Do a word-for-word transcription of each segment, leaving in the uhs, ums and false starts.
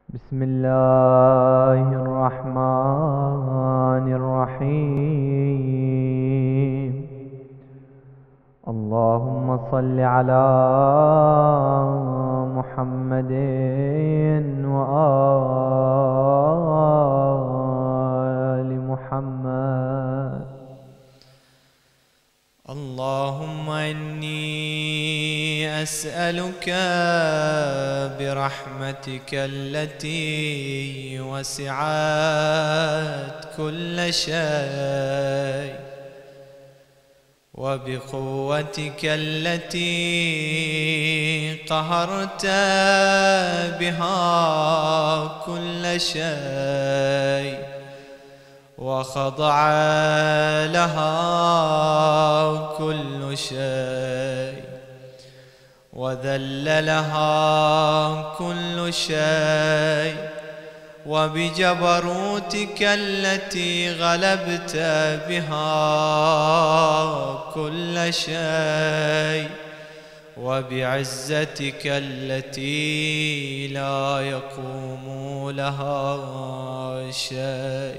بسم الله الرحمن الرحيم. اللهم صل على محمد وآل محمد. اللهم إني أسألك برحمتك التي وسعت كل شيء وبقوتك التي قهرت بها كل شيء وخضع لها كل شيء وذل لها كل شيء، وبجبروتك التي غلبت بها كل شيء، وبعزتك التي لا يقوم لها شيء،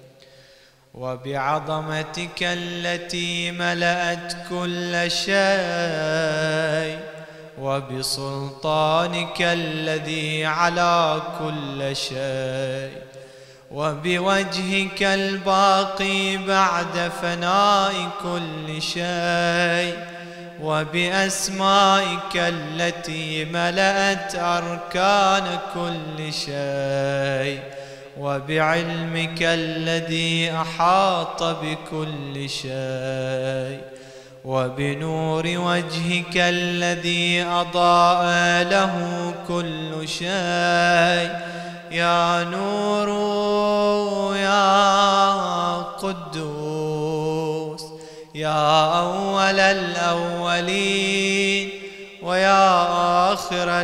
وبعظمتك التي ملأت كل شيء، وبسلطانك الذي على كل شيء، وبوجهك الباقي بعد فناء كل شيء، وبأسمائك التي ملأت أركان كل شيء، وبعلمك الذي أحاط بكل شيء، وبنور وجهك الذي أضاء له كل شيء. يا نور يا قدوس يا أول الأولين ويا آخر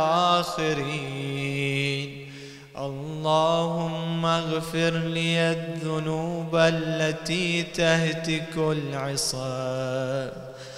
الآخرين، اللهم اغفر لي الذنوب التي تهتك العصام،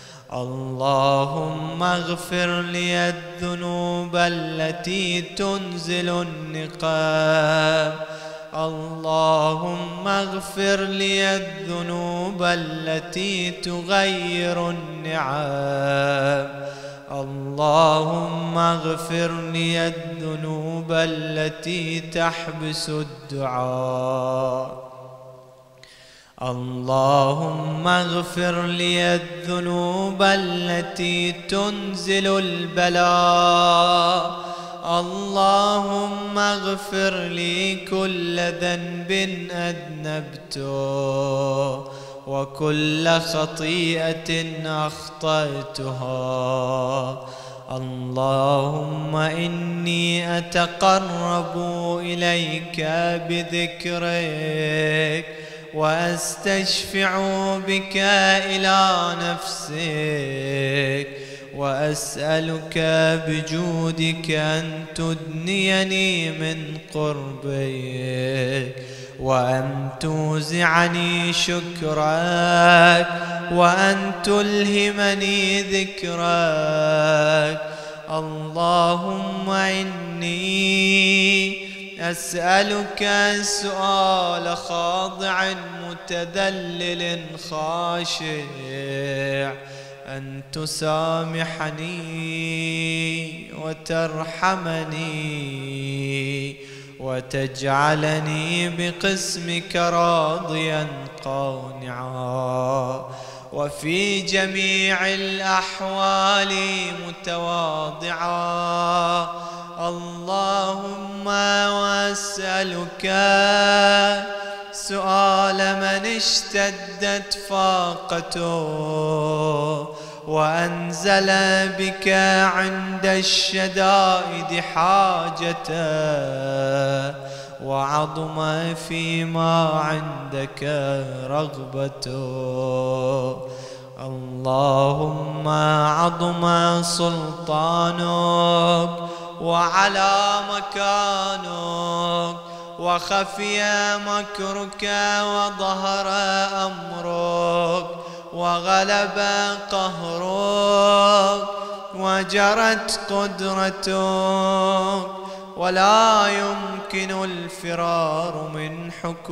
اللهم اغفر لي الذنوب التي تنزل النقام، اللهم اغفر لي الذنوب التي تغير النعم، اللهم اغفر لي الذنوب التي تحبس الدعاء، اللهم اغفر لي الذنوب التي تنزل البلاء، اللهم اغفر لي كل ذنب أذنبته وكل خطيئة أخطأتها، اللهم إني أتقرب إليك بذكرك وأستشفع بك إلى نفسك، وأسألك بجودك أن تدنيني من قربك، وأن توزعني شكرك، وأن تلهمني ذكرك، اللهم إني أسألك سؤال خاضع متذلل خاشع أن تسامحني وترحمني وتجعلني بقسمك راضيا قانعا، وفي جميع الأحوال متواضعا، اللهم وأسألك سؤال من اشتدت فاقته وأنزل بك عند الشدائد حاجته، وعظم فيما عندك رغبته، اللهم عظم سلطانك وعلى مكانك وخفي مكرك وظهر أمرك وغلب قهرك وجرت قدرتك ولا يمكن الفرار من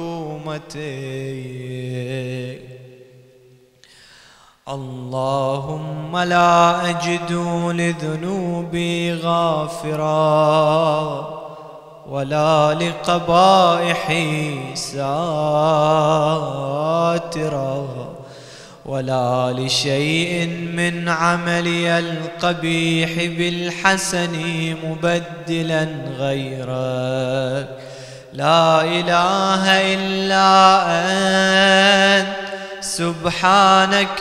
حكومتك. اللهم لا أجد لذنوبي غافرا ولا لقبائحي ساترا ولا لشيء من عملي القبيح بالحسن مبدلا غيرك. لا إله إلا أنت سبحانك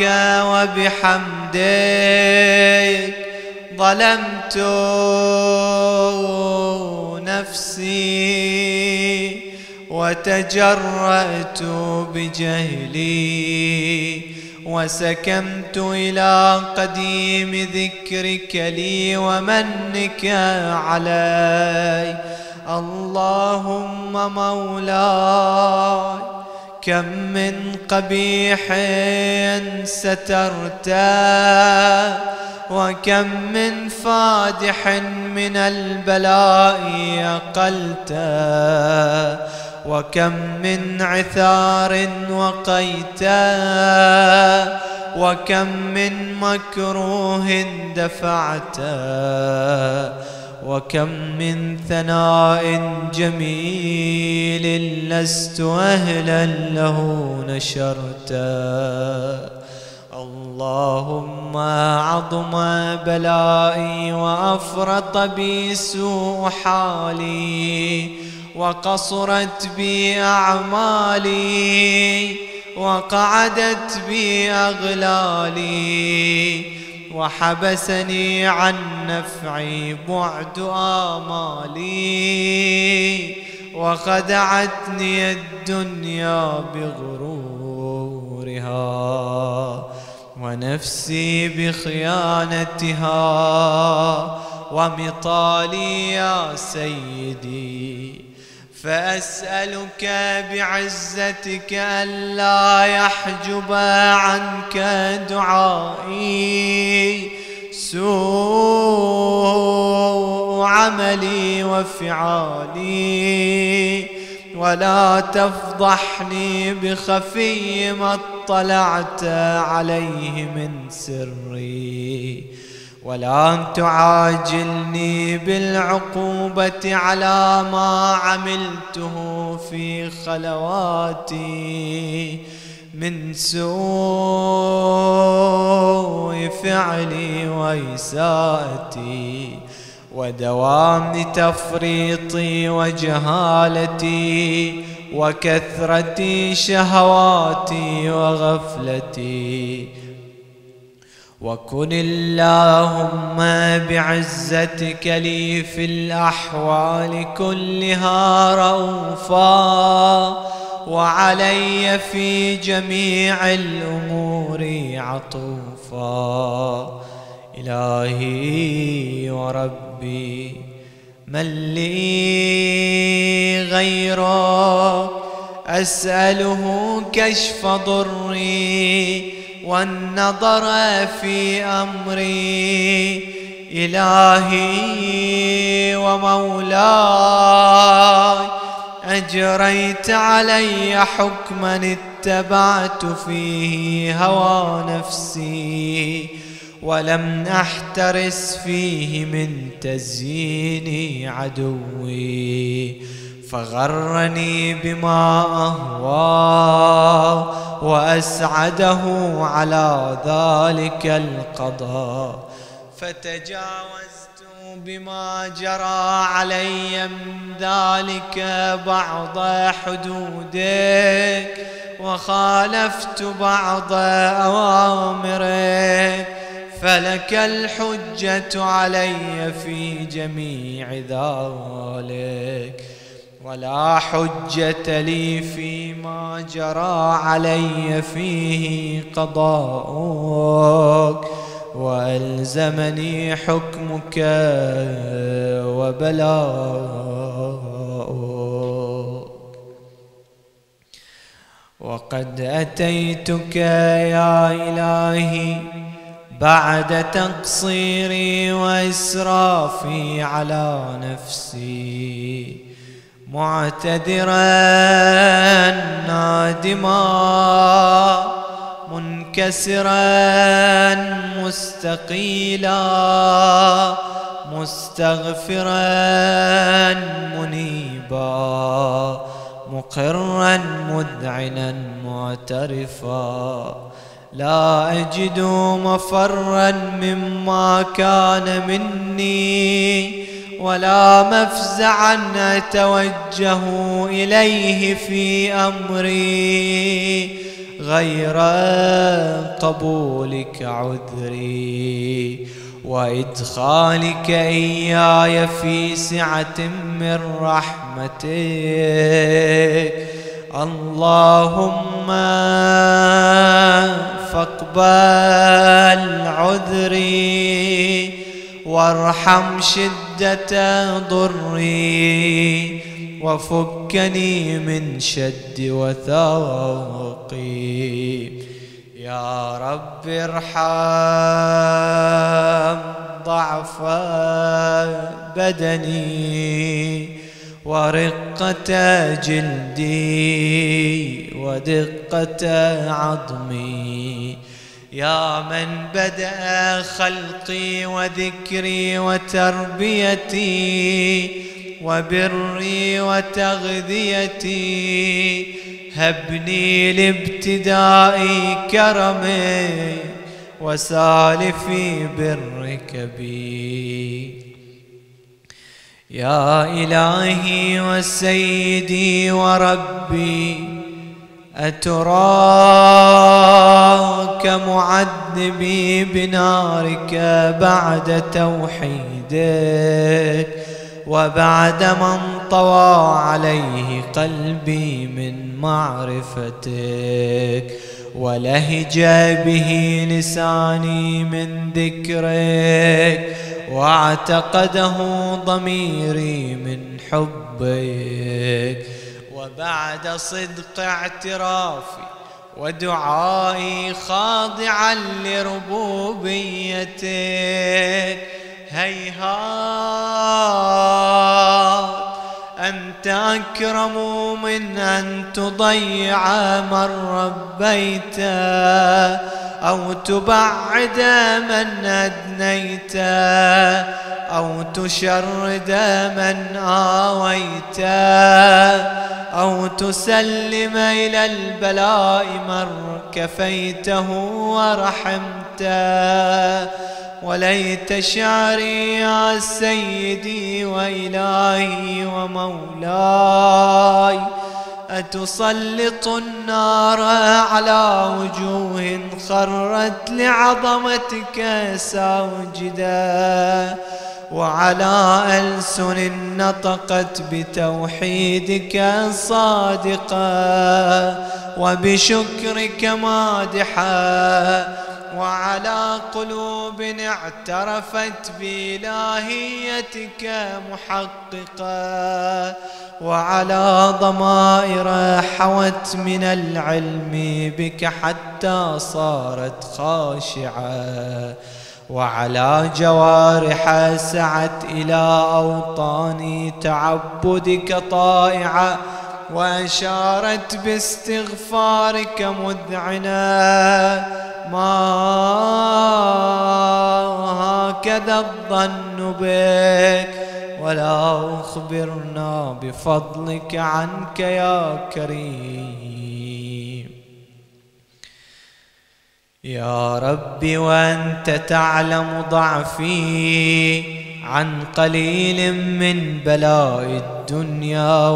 وبحمدك ظلمت نفسي وتجرأت بجهلي وسكمت إلى قديم ذكرك لي ومنك علي. اللهم مولاي كم من قبيح سترته وكم من فادح من البلاء أقلته وكم من عثار وقيته وكم من مكروه دفعته وكم من ثناء جميل لست أهلا له نشرته. اللهم عظم بلائي وأفرط بي سوء حالي وقصرت بي أعمالي وقعدت بي أغلالي وحبسني عن نفعي بعد آمالي وخدعتني الدنيا بغرورها ونفسي بخيانتها ومطالي يا سيدي. فأسألك بعزتك ألا يحجب عنك دعائي سوء عملي وفعالي ولا تفضحني بخفي ما اطلعت عليه من سري ولا تعاجلني بالعقوبة على ما عملته في خلواتي من سوء فعلي وإساءتي ودوام تفريطي وجهالتي وكثرة شهواتي وغفلتي. وكن اللهم بعزتك لي في الأحوال كلها رؤوفا وعلي في جميع الأمور عطوفا. إلهي وربي من لي غيرك أسأله كشف ضري والنظر في أمري. إلهي ومولاي أجريت علي حكما اتبعت فيه هوى نفسي ولم أحترس فيه من تزيين عدوي فغرني بما أهوى وأسعده على ذلك القضاء فتجاوزت بما جرى علي من ذلك بعض حدودك وخالفت بعض أوامرك فلك الحجة علي في جميع ذلك ولا حجة لي فيما جرى علي فيه قضاؤك وألزمني حكمك وبلاؤك. وقد أتيتك يا إلهي بعد تقصيري وإسرافي على نفسي، معتذرا نادما منكسرا مستقيلا مستغفرا منيبا مقرا مذعنا معترفا، لا أجد مفرا مما كان مني ولا مفزعا أتوجه إليه في أمري غير قبولك عذري وإدخالك إياي في سعة من رحمتك. اللهم فاقبل عذري وارحم شدة ضري وفكني من شد وثاقي. يا رب ارحم ضعف بدني ورقة جلدي ودقة عظمي، يا من بدأ خلقي وذكري وتربيتي وبري وتغذيتي، هبني لابتدائي كرمي وسالفي برك بي. يا إلهي وسيدي وربي، أتراك معذبي بنارك بعد توحيدك وبعدما انطوى عليه قلبي من معرفتك ولهج به لساني من ذكرك واعتقده ضميري من حبك، وبعد صدق اعترافي ودعائي خاضعا لربوبيتك، هيهات أنت أكرم من أن تضيع من ربيت أو تبعد من أدنيت أو تشرد من آويت أو تسلم إلى البلاء من كفيته ورحمته. وليت شعري يا سيدي وإلهي ومولاي أتسلط النار على وجوه خرت لعظمتك ساجدا وعلى ألسن نطقت بتوحيدك صادقا وبشكرك مادحا، وعلى قلوب اعترفت بإلهيتك محققا، وعلى ضمائر حوت من العلم بك حتى صارت خاشعة، وعلى جوارح سعت إلى أوطان تعبدك طائعة وأشارت باستغفارك مذعنا. ما هكذا الظن بك ولا أخبرنا بفضلك عنك يا كريم. يا ربي وأنت تعلم ضعفي عن قليل من بلاء الدنيا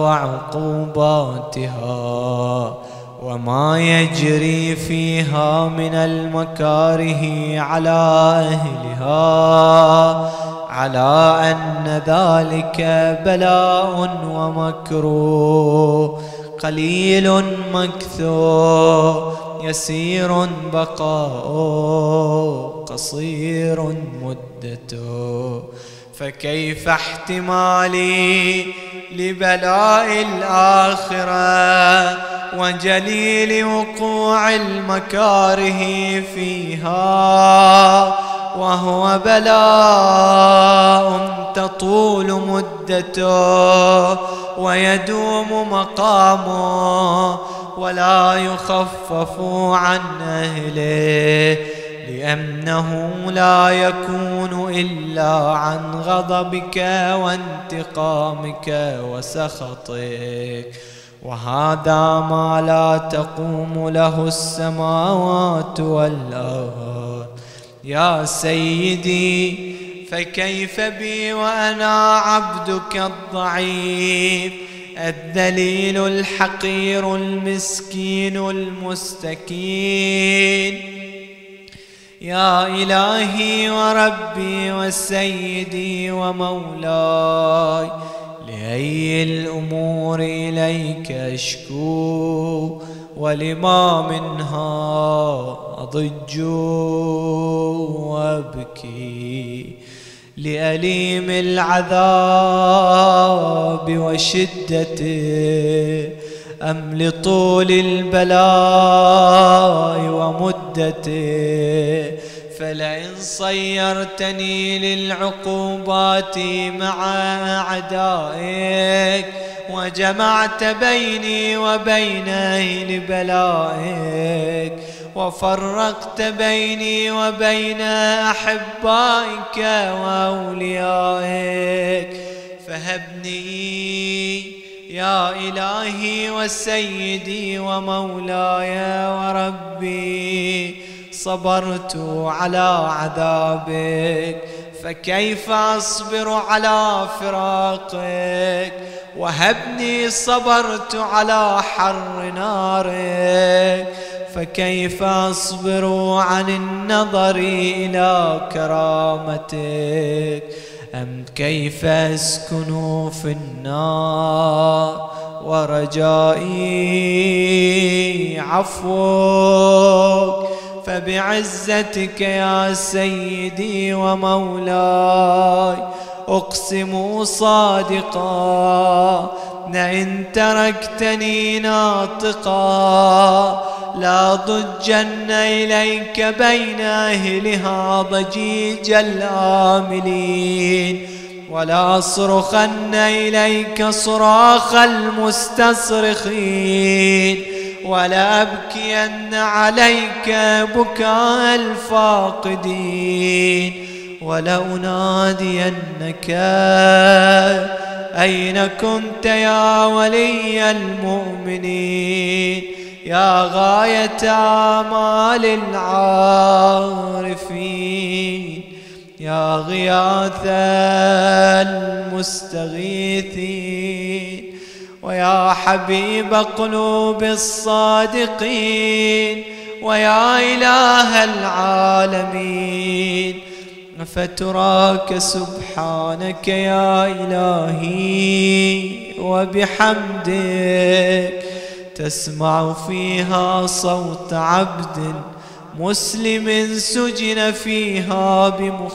وعقوباتها وما يجري فيها من المكاره على أهلها، على أن ذلك بلاء ومكروه قليل مكثور يسير بقاؤه قصير مدته، فكيف احتمالي لبلاء الآخرة وجليل وقوع المكاره فيها، وهو بلاء تطول مدته ويدوم مقامه ولا يخفف عن أهله، لأنه لا يكون إلا عن غضبك وانتقامك وسخطك، وهذا ما لا تقوم له السماوات والأرض. يا سيدي فكيف بي وأنا عبدك الضعيف الذليل الحقير المسكين المستكين؟ يا إلهي وربي وسيدي ومولاي، لأي الأمور إليك أشكو ولما منها أضج وأبكي؟ لأليم العذاب وشدته أم لطول البلاء ومدته؟ فلئن صيرتني للعقوبات مع أعدائك وجمعت بيني وبين أهل بلائك وفرقت بيني وبين أحبائك وأوليائك، فهبني يا إلهي وسيدي ومولاي وربي. صبرت على عذابك فكيف أصبر على فراقك؟ وهبني صبرت على حر نارك فكيف أصبر عن النظر إلى كرامتك؟ أم كيف أسكن في النار ورجائي عفوك؟ فبعزتك يا سيدي ومولاي أقسم صادقا لئن تركتني ناطقا لا ضجن إليك بين أهلها ضجيج الآملين، ولا أصرخن إليك صراخ المستصرخين، ولا أبكين عليك بكاء الفاقدين، ولأنادينك أين كنت يا ولي المؤمنين، يا غاية آمال العارفين، يا غياث المستغيثين، ويا حبيب قلوب الصادقين، ويا إله العالمين. فتراك سبحانك يا إلهي وبحمدك تسمع فيها صوت عبد مسلم سجن فيها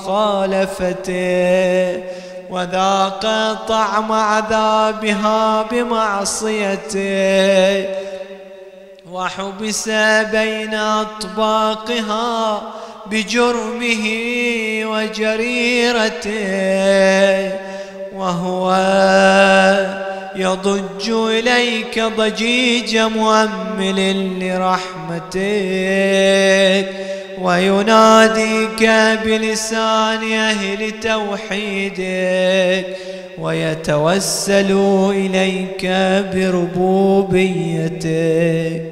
بمخالفته وذاق طعم عذابها بمعصيته وحبس بين أطباقها بجرمه وجريرته، وهو يضج إليك ضجيج مؤمل لرحمتك ويناديك بلسان أهل توحيدك ويتوسل إليك بربوبيتك.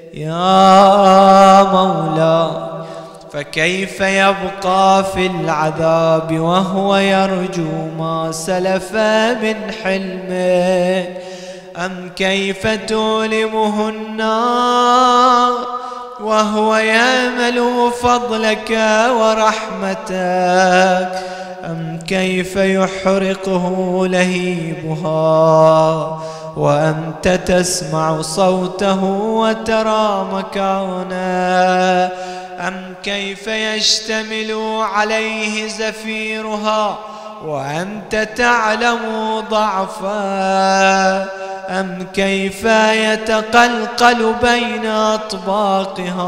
يا مولاي فكيف يبقى في العذاب وهو يرجو ما سلف من حلمه؟ أم كيف تؤلمه النار وهو يأمل فضلك ورحمتك؟ أم كيف يحرقه لهيبها وأنت تسمع صوته وترى مكانه؟ أم كيف يشتمل عليه زفيرها وأنت تعلم ضعفه، أم كيف يتقلقل بين أطباقها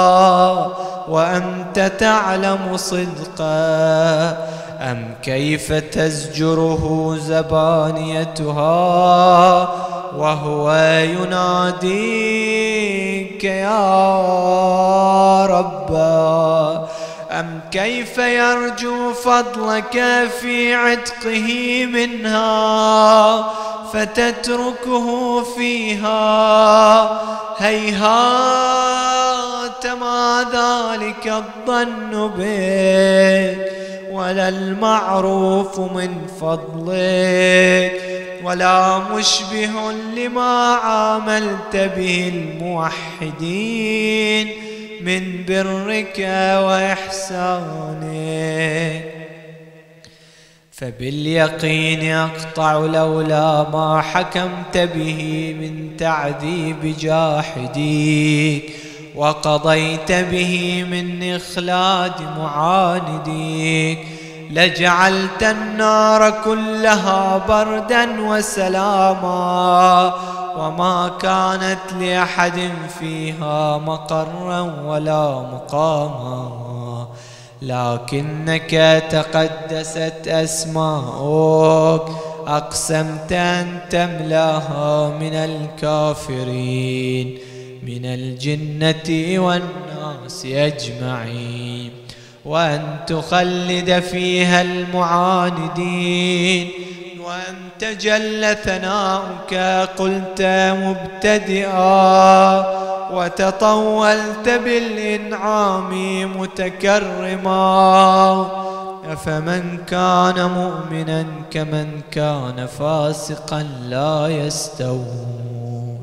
وأنت تعلم صدقه، أم كيف تزجره زبانيتها وهو يناديك يا رب، أم كيف يرجو فضلك في عتقه منها فتتركه فيها؟ هيهات ما ذلك الظن بك، ولا المعروف من فضلك، ولا مشبه لما عاملت به الموحدين من برك وإحسانك. فباليقين أقطع لولا ما حكمت به من تعذيب جاحديك وقضيت به من إخلاد معانديك، لجعلت النار كلها بردا وسلاما، وما كانت لأحد فيها مقرا ولا مقاما، لكنك تقدست أسماؤك أقسمت أن تملاها من الكافرين من الجنة والناس أجمعين، وأن تخلد فيها المعاندين، وأن تجل ثناؤك قلت مبتدئا وتطولت بالإنعام متكرما. أفمن كان مؤمنا كمن كان فاسقا لا يستوون.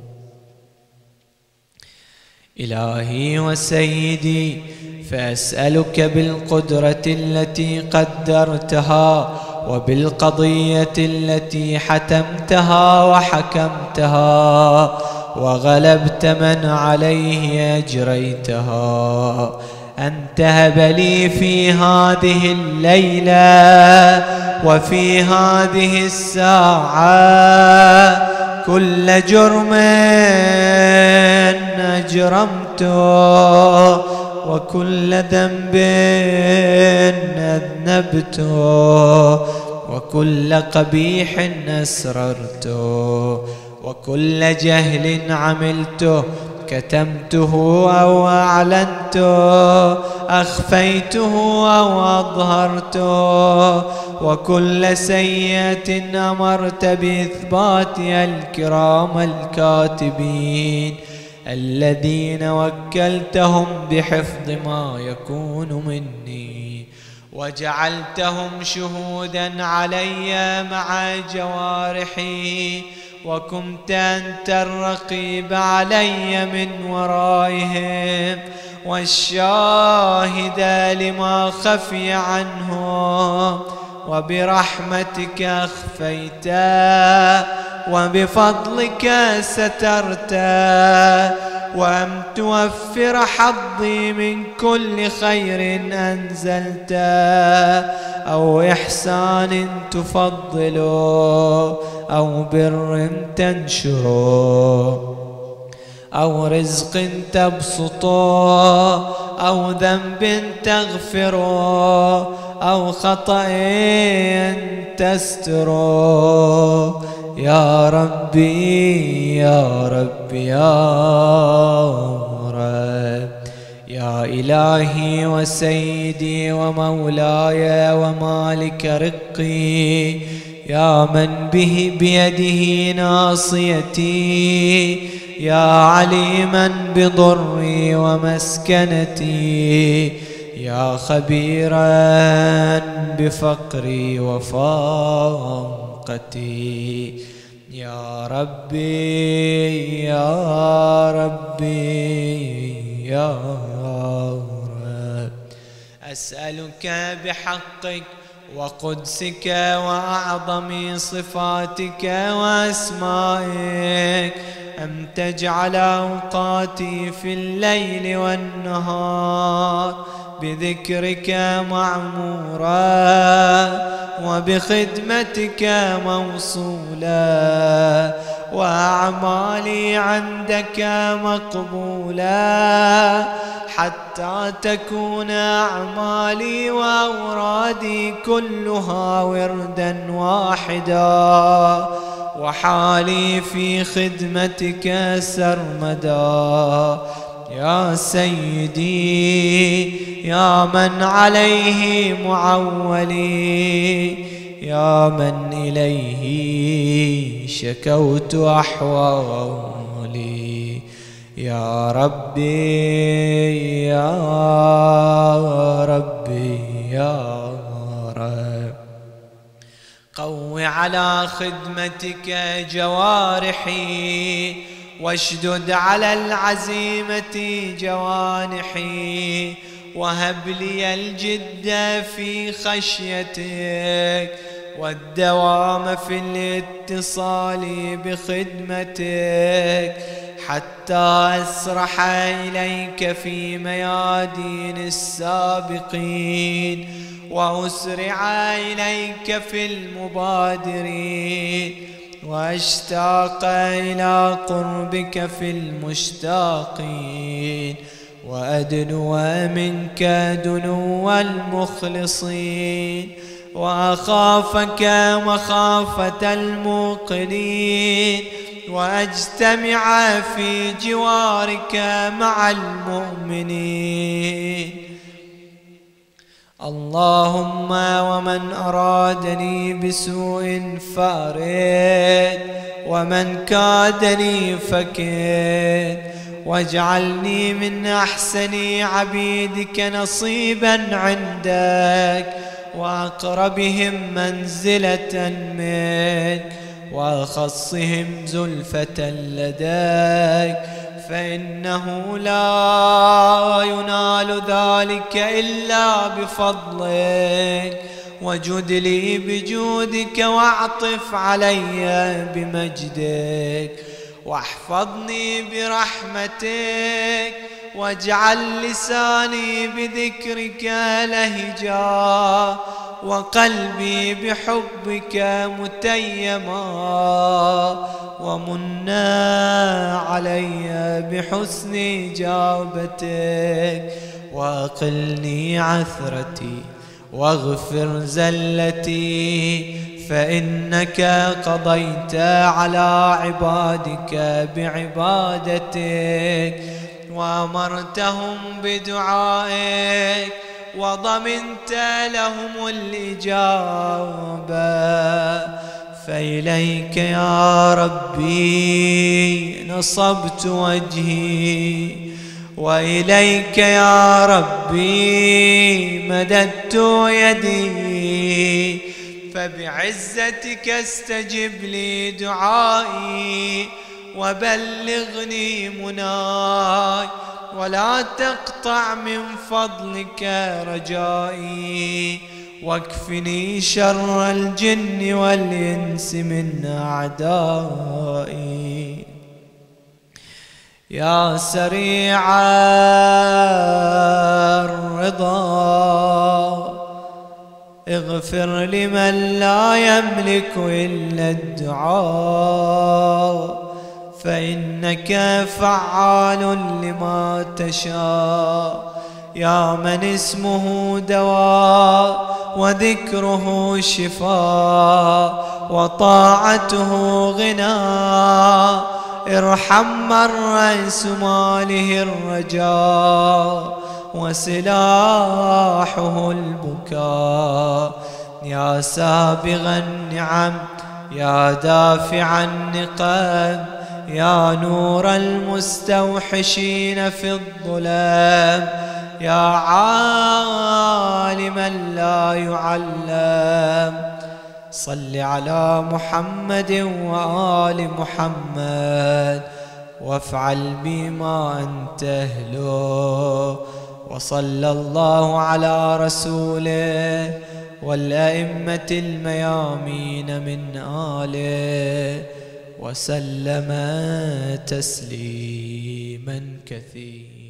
إلهي وسيدي، فأسألك بالقدرة التي قدرتها وبالقضية التي حتمتها وحكمتها وغلبت من عليه أجريتها، أن تهب لي في هذه الليلة وفي هذه الساعة كل جرم أجرمته وكل ذنب أذنبته وكل قبيح أسررته وكل جهل عملته كتمته أو أعلنته أخفيته أو أظهرته، وكل سيئة أمرت بإثباتها الكرام الكاتبين الذين وكلتهم بحفظ ما يكون مني، وجعلتهم شهودا علي مع جوارحي، وكنت أنت الرقيب علي من ورائهم والشاهد لما خفي عنهم، وبرحمتك أخفيت وبفضلك سترت، وأن توفر حظي من كل خير أنزلت أو إحسان تفضل أو بر تنشر أو رزق تبسط أو ذنب تغفر أو خطأ تستر. يا ربي يا ربي يا رب، يا إلهي وسيدي ومولاي ومالك رقي، يا من به بيده ناصيتي، يا عليما بضري ومسكنتي، يا خبيرا بفقري وفاقتي، يا ربي يا ربي يا رب. أسألك بحقك وقدسك وأعظم صفاتك وأسمائك أن تجعل أوقاتي في الليل والنهار بذكرك معمورا وبخدمتك موصولا، وأعمالي عندك مقبولا، حتى تكون أعمالي وأورادي كلها وردا واحدا، وحالي في خدمتك سرمدا. يا سيدي يا من عليه معولي، يا من إليه شكوت أحوالي، يا ربي يا ربي يا رب. قو على خدمتك جوارحي، واشدد على العزيمة جوانحي، وهب لي الجد في خشيتك والدوام في الاتصال بخدمتك، حتى أسرح إليك في ميادين السابقين، وأسرع إليك في المبادرين، وأشتاق إلى قربك في المشتاقين، وأدنو منك دنو المخلصين، وأخافك مخافة الموقنين، وأجتمع في جوارك مع المؤمنين. اللهم ومن أرادني بسوء فارد، ومن كادني فكد، واجعلني من أحسن عبيدك نصيبا عندك، وأقربهم منزلة منك، وأخصهم زلفة لديك، فإنه لا ينال ذلك إلا بفضلك، وجد لي بجودك، واعطف علي بمجدك، واحفظني برحمتك، واجعل لساني بذكرك لهجا، وقلبي بحبك متيما، ومنا علي بحسن إجابتك، وأقلني عثرتي واغفر زلتي، فإنك قضيت على عبادك بعبادتك، وأمرتهم بدعائك، وضمنت لهم الإجابة. فإليك يا ربي نصبت وجهي، وإليك يا ربي مددت يدي، فبعزتك استجب لي دعائي، وبلغني مناي، ولا تقطع من فضلك رجائي، واكفني شر الجن والإنس من أعدائي. يا سريع الرضا اغفر لمن لا يملك إلا الدعاء، فإنك فعال لما تشاء. يا من اسمه دواء، وذكره شفاء، وطاعته غنى، ارحم من رأس ماله الرجاء، وسلاحه البكاء. يا سابغ النعم، يا دافع النقم، يا نور المستوحشين في الظلام، يا عالما لا يعلم. صل على محمد وآل محمد، وافعل بما أنت أهله. وصلى الله على رسوله والأئمة الميامين من آله، وسلم تسليما كثيرا.